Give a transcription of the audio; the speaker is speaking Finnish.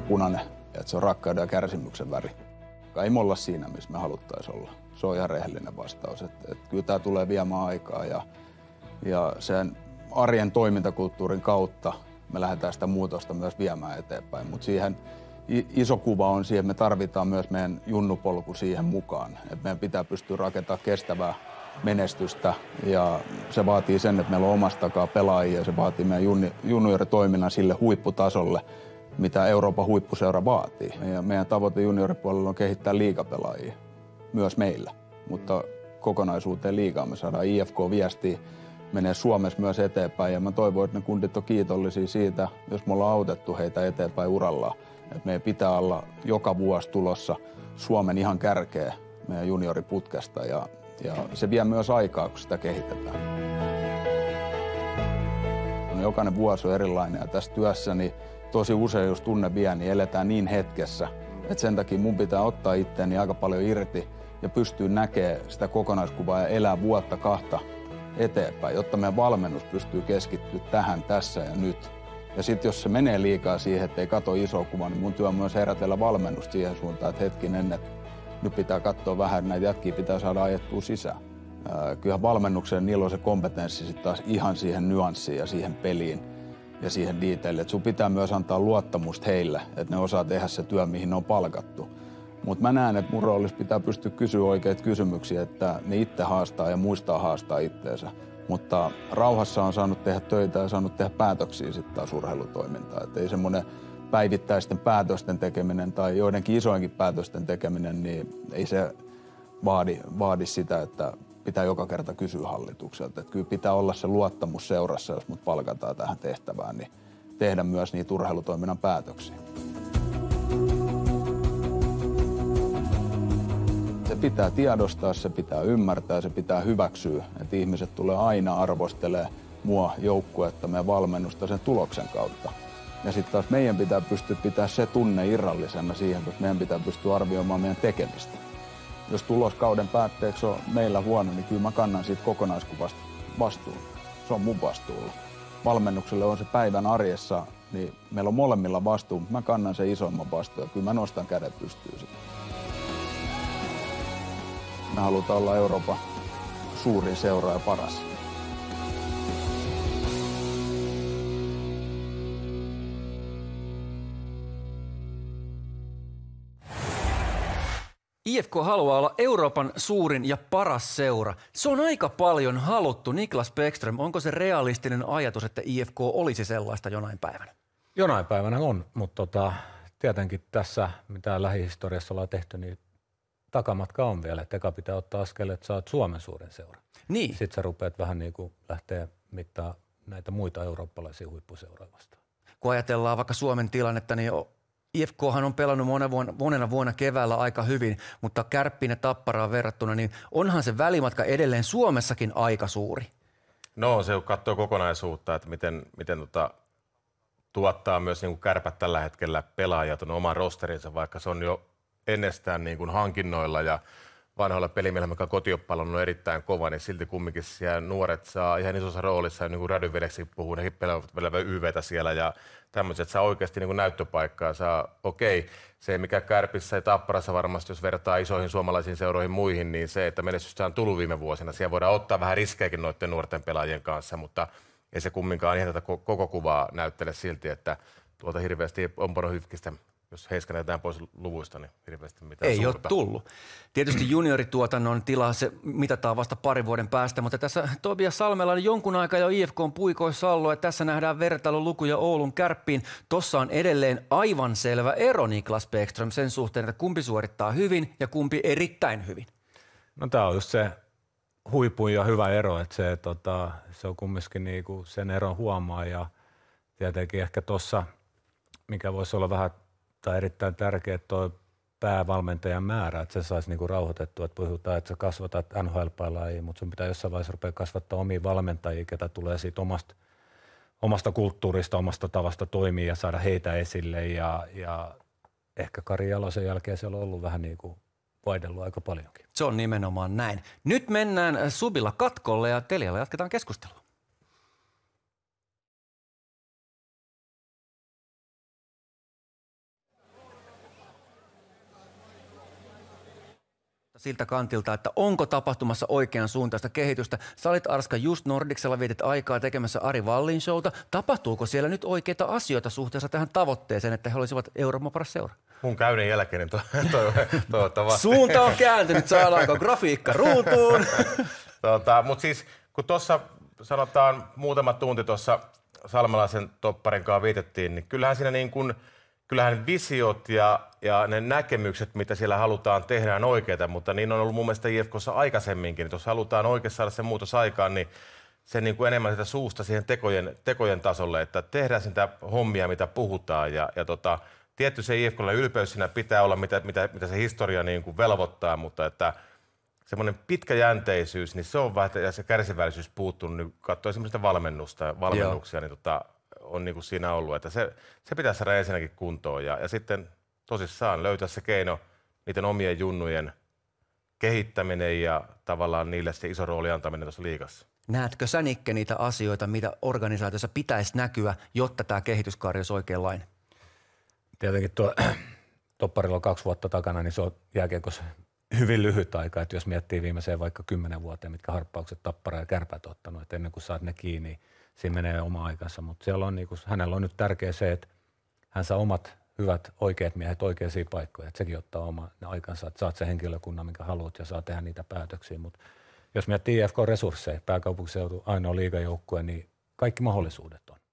punainen ja että se on rakkauden ja kärsimyksen väri. Ei me olla siinä, missä me haluttaisiin olla. Se on ihan rehellinen vastaus. Että kyllä tämä tulee viemään aikaa ja sen arjen toimintakulttuurin kautta me lähdetään sitä muutosta myös viemään eteenpäin. Mutta siihen iso kuva on siihen, että me tarvitaan myös meidän junnupolku siihen mukaan. Että meidän pitää pystyä rakentamaan kestävää menestystä ja se vaatii sen, että meillä on omasta takaa pelaajia ja se vaatii meidän junioritoiminnan sille huipputasolle, mitä Euroopan huippuseura vaatii. Meidän tavoite junioripuolella on kehittää liigapelaajia, myös meillä, mutta kokonaisuuteen liigaan me saadaan IFK-viestiä, menee Suomessa myös eteenpäin ja mä toivon, että ne kundit on kiitollisia siitä, jos me ollaan autettu heitä eteenpäin urallaan. Että meidän pitää olla joka vuosi tulossa Suomen ihan kärkeä meidän junioriputkesta ja se vie myös aikaa, kun sitä kehitetään. Jokainen vuosi on erilainen ja tässä työssä niin tosi usein, jos tunne vie, niin eletään niin hetkessä, että sen takia mun pitää ottaa itseäni aika paljon irti ja pystyä näkemään sitä kokonaiskuvaa ja elää vuotta kahta eteenpäin, jotta meidän valmennus pystyy keskittyä tähän, tässä ja nyt. Ja sitten jos se menee liikaa siihen, että ei katso isoa kuvaa, niin mun työ on myös herätellä valmennusta siihen suuntaan, että hetkinen, että nyt pitää katsoa vähän, että näitä jätkiä pitää saada ajettua sisään. Kyllähän valmennukseen niillä on se kompetenssi sitten taas ihan siihen nyanssiin ja siihen peliin ja siihen detailiin. Että sun pitää myös antaa luottamusta heille, että ne osaa tehdä se työ, mihin ne on palkattu. Mutta mä näen, että mun roolissa pitää pystyä kysyä oikeita kysymyksiä, että ne itse haastaa ja muistaa haastaa itteensä. Mutta rauhassa on saanut tehdä töitä ja saanut tehdä päätöksiä sitten taas urheilutoimintaa. Että ei semmoinen päivittäisten päätösten tekeminen tai joidenkin isoinkin päätösten tekeminen, niin ei se vaadi sitä, että pitää joka kerta kysyä hallitukselta. Että kyllä pitää olla se luottamus seurassa, jos mut palkataan tähän tehtävään, niin tehdä myös niitä urheilutoiminnan päätöksiä. Se pitää tiedostaa, se pitää ymmärtää, se pitää hyväksyä, että ihmiset tulee aina arvostelemaan mua, joukkuetta, meidän valmennusta sen tuloksen kautta. Ja sitten taas meidän pitää pystyä pitämään se tunne irrallisena siihen, koska meidän pitää pystyä arvioimaan meidän tekemistä. Jos tuloskauden päätteeksi on meillä huono, niin kyllä mä kannan siitä kokonaiskuvasta vastuun. Se on mun vastuulla. Valmennukselle on se päivän arjessa, niin meillä on molemmilla vastuu, mutta mä kannan sen isoimman vastuun ja kyllä mä nostan kädet pystyyn sitten. Me halutaan olla Euroopan suurin seura ja paras. IFK haluaa olla Euroopan suurin ja paras seura. Se on aika paljon haluttu. Niklas Bäckström, onko se realistinen ajatus, että IFK olisi sellaista jonain päivänä? Jonain päivänä on, mutta tietenkin tässä, mitä lähihistoriassa ollaan tehty, niin takamatka on vielä. Eka pitää ottaa askel, että sä oot Suomen suurin seura. Niin. Sitten sä rupeat vähän niin kuin lähteä mittaa näitä muita eurooppalaisia huippuseuroja vastaan. Kun ajatellaan vaikka Suomen tilannetta, niin IFKhan on pelannut monena vuonna keväällä aika hyvin, mutta Kärppiin ja Tapparaan verrattuna, niin onhan se välimatka edelleen Suomessakin aika suuri. No se katsoo kokonaisuutta, että miten tuottaa myös niin kuin Kärpät tällä hetkellä pelaajia tuonne oman rosterinsa, vaikka se on jo ennestään niin kuin hankinnoilla ja vanhoilla pelimiehillä, mikä kotioppalon on erittäin kova, niin silti kumminkin siellä nuoret saa ihan isossa roolissa, niin kuin Radynvedeksi puhuu, nekin pelaavat YVtä siellä ja tämmöiset, saa oikeasti niin kuin näyttöpaikkaa, saa se mikä Kärpissä ja Tapparassa varmasti, jos vertaa isoihin suomalaisiin seuroihin muihin, niin se, että menestystä on tullut viime vuosina, siellä voidaan ottaa vähän riskejäkin noiden nuorten pelaajien kanssa, mutta ei se kumminkaan ihan tätä koko kuvaa näyttele silti, että tuolta hirveästi on Hyfkistä. Jos Heiskanen jätetään pois luvuista, niin hirveästi mitään ei suurta. Ole tullut. Tietysti juniorituotannon tilaa se mitataan vasta parin vuoden päästä, mutta tässä Tobias Salmela on jonkun aikaa jo IFK:n puikoissa ollut, ja tässä nähdään vertailulukuja Oulun Kärppiin. Tossa on edelleen aivan selvä ero, Niklas Bäckström, sen suhteen, että kumpi suorittaa hyvin ja kumpi erittäin hyvin. No tämä on just se huipun ja hyvä ero, että se on kumminkin niinku sen eron huomaa, ja tietenkin ehkä tuossa, mikä voisi olla vähän tai erittäin tärkeää tuo päävalmentajan määrä, että se saisi niinku rauhoitettua, että puhutaan, että sä kasvatat NHL-pelaajia, mutta sun pitää jossain vaiheessa rupea kasvattaa omia valmentajia, ketä tulee siitä omasta kulttuurista, omasta tavasta toimia ja saada heitä esille, ja ehkä Kari Jalosen jälkeen siellä on ollut vähän niin kuin vaihdellut aika paljonkin. Se on nimenomaan näin. Nyt mennään Subilla katkolle ja Telialla jatketaan keskustelua. siltä kantilta, että onko tapahtumassa oikean suuntaista kehitystä. Sä olit Arska just Nordicsella, vietit aikaa tekemässä Ari Vallin showta. Tapahtuuko siellä nyt oikeita asioita suhteessa tähän tavoitteeseen, että he olisivat Euroopan paras seura? Mun käynnin jälkeen niin toivottavasti. Suunta on kääntynyt, saadaanko grafiikka ruutuun? Mutta siis kun tuossa sanotaan muutama tunti tuossa Salmelaisen topparin kanssa viitettiin, niin kyllähän siinä niin kuin, kyllähän visiot ja ne näkemykset, mitä siellä halutaan tehdä, on oikeita, mutta niin on ollut mun mielestä IFK:ssa aikaisemminkin. Jos halutaan oikeasti saada se muutos aikaan, niin se niin kuin enemmän sitä suusta siihen tekojen tasolle, että tehdään sitä hommia, mitä puhutaan. Tietty se IFK:lla ylpeys siinä pitää olla, mitä se historia niin kuin velvoittaa, mutta että semmoinen pitkäjänteisyys, niin se on vähän, ja se kärsivällisyys puuttunut, niin katsoo esimerkiksi valmennuksia, niin on niin kuin siinä ollut, että se pitäisi saada ensinnäkin kuntoon ja sitten tosissaan löytää se keino niiden omien junnujen kehittäminen ja tavallaan niille se iso rooli antaminen tuossa liigassa. Näetkö sä, Nikke, niitä asioita, mitä organisaatiossa pitäisi näkyä, jotta tämä kehityskaari olisi oikeanlainen? Tietenkin tuo topparilla on 2 vuotta takana, niin se on jääkiekossa hyvin lyhyt aika, että jos miettii viimeiseen vaikka 10 vuoteen, mitkä harppaukset Tappara ja Kärpät ottanut, että ennen kuin saat ne kiinni, siinä menee oma aikansa, mutta siellä on niinku, hänellä on nyt tärkeä se, että hän saa omat hyvät oikeat miehet oikeisiin paikkoihin, että sekin ottaa oma aikansa, että saat sen henkilökunnan, minkä haluat ja saa tehdä niitä päätöksiä, mutta jos miettii IFK-resursseja, pääkaupunkiseutu ainoa liigajoukkue, niin kaikki mahdollisuudet on.